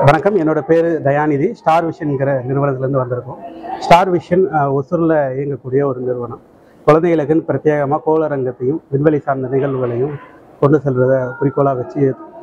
வணக்கம். என்னோட பேர் தயாநிதி. ஸ்டார் விஷன்ங்கிற நிறுவனத்திலேருந்து வந்திருக்கோம். ஸ்டார் விஷன் ஒசூரில் இயங்கக்கூடிய ஒரு நிறுவனம். குழந்தைகளுக்குன்னு பிரத்யேகமாக கோளரங்கத்தையும் விண்வெளி சார்ந்த நிகழ்வுகளையும் கொண்டு செல்வதை குறிக்கோளாக வச்சு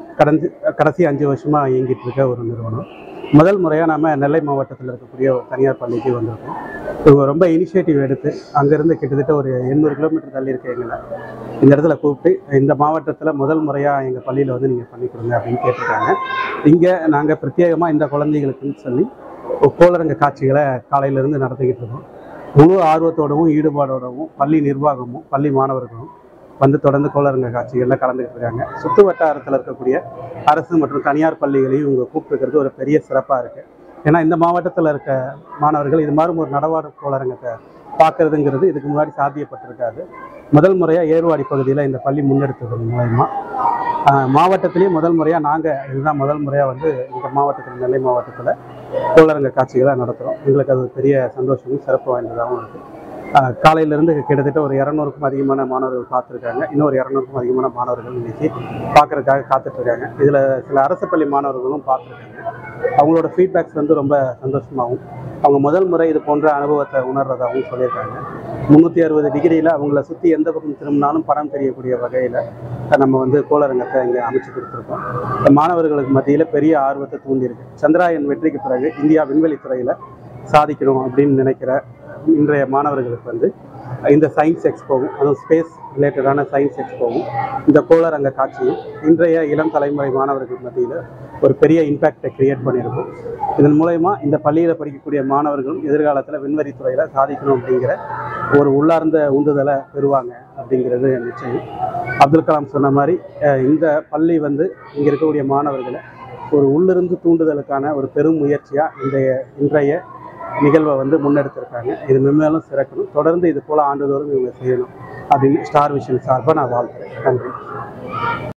கடைசி 5 வருஷமாக இயங்கிட்டு இருக்க ஒரு நிறுவனம். முதல் முறையாக நம்ம நெல்லை மாவட்டத்தில் இருக்கக்கூடிய ஒரு தனியார் பள்ளிக்கு வந்திருக்கோம். இவங்க ரொம்ப இனிஷியேட்டிவ் எடுத்து அங்கேருந்து கிட்டத்தட்ட ஒரு 800 கிலோமீட்டர் தள்ளி இருக்க எங்களை இந்த இடத்துல கூப்பிட்டு இந்த மாவட்டத்தில் முதல் முறையாக எங்கள் பள்ளியில் வந்து நீங்கள் பண்ணி கொடுங்க அப்படின்னு கேட்டிருக்காங்க. இங்கே நாங்கள் பிரத்யேகமாக இந்த குழந்தைகளுக்குன்னு சொல்லி கோளரங்க காட்சிகளை காலையிலேருந்து நடத்திக்கிட்டு இருக்கோம். முழு ஆர்வத்தோடவும் ஈடுபாடோடவும் பள்ளி நிர்வாகமும் பள்ளி மாணவர்களும் வந்து தொடர்ந்து கோளரங்க காட்சிகளில் கலந்துக்கிட்டு இருக்காங்க. சுற்று வட்டாரத்தில் இருக்கக்கூடிய அரசு மற்றும் தனியார் பள்ளிகளையும் இவங்க கூப்பிட்டுக்கிறது ஒரு பெரிய சிறப்பாக இருக்குது. ஏன்னா இந்த மாவட்டத்தில் இருக்க மாணவர்கள் இது மாதிரி ஒரு நடவாடு கோளரங்கத்தை பார்க்குறதுங்கிறது இதுக்கு முன்னாடி சாத்தியப்பட்டிருக்காது. முதல் முறையாக ஏர்வாடி பகுதியில் இந்த பள்ளி முன்னெடுத்தது மூலயமா மாவட்டத்திலேயே முதல் முறையாக இதுதான் முதல் முறையாக வந்து இந்த மாவட்டத்தில் நெல்லை மாவட்டத்தில் கோளரங்க காட்சிகளை நடத்துகிறோம். எங்களுக்கு அது பெரிய சந்தோஷமும் சிறப்பு வாய்ந்ததாகவும் இருக்குது. காலையிலேருந்து கிட்டத்தட்ட ஒரு 200க்கும் அதிகமான மாணவர்கள் பார்த்துருக்காங்க. இன்னும் ஒரு 200க்கும் அதிகமான மாணவர்கள் இன்றைக்கி பார்க்குறதுக்காக காத்துட்ருக்காங்க. இதில் சில அரசு பள்ளி மாணவர்களும் பார்த்துருக்காங்க. அவங்களோட ஃபீட்பேக்ஸ் வந்து ரொம்ப சந்தோஷமாகவும் அவங்க முதல் முறை இது போன்ற அனுபவத்தை உணர்றதாகவும் சொல்லியிருக்காங்க. 360 டிகிரியில் அவங்கள சுற்றி எந்த பக்கம் திரும்பினாலும் படம் தெரியக்கூடிய வகையில் நம்ம வந்து கோளரங்கத்தை இங்கே அமைச்சு கொடுத்துருக்கோம். மாணவர்களுக்கு மத்தியில் பெரிய ஆர்வத்தை தூண்டியிருக்கு. சந்திராயன் வெற்றிக்கு பிறகு இந்தியா விண்வெளித்துறையில் சாதிக்கணும் அப்படின்னு நினைக்கிற இன்றைய மாணவர்களுக்கு வந்து இந்த சயின்ஸ் எக்ஸ்போவும் அதுவும் ஸ்பேஸ் ரிலேட்டடான சயின்ஸ் எக்ஸ்போவும் இந்த கோளரங்க காட்சியும் இன்றைய இளம் தலைமுறை மாணவர்கள் மத்தியில் ஒரு பெரிய இம்பேக்டை கிரியேட் பண்ணியிருக்கும். இதன் மூலயமா இந்த பள்ளியில் படிக்கக்கூடிய மாணவர்களும் எதிர்காலத்தில் விண்வெளித்துறையில் சாதிக்கணும் அப்படிங்கிற ஒரு உள்ளார்ந்த உந்துதலை பெறுவாங்க அப்படிங்கிறது நிச்சயம். அப்துல் கலாம் சொன்ன மாதிரி இந்த பள்ளி வந்து இங்கே இருக்கக்கூடிய மாணவர்களை ஒரு உள்ளிருந்து தூண்டுதலுக்கான ஒரு பெரும் முயற்சியாக இன்றைய நிகழ்வை வந்து முன்னெடுத்திருக்காங்க. இது மென்மேலும் சிறக்கணும். தொடர்ந்து இது போல் ஆண்டுதோறும் இவங்க செய்யணும் அப்படின்னு ஸ்டார் விஷன் சார்பாக நான் வாழ்த்துறேன். நன்றி.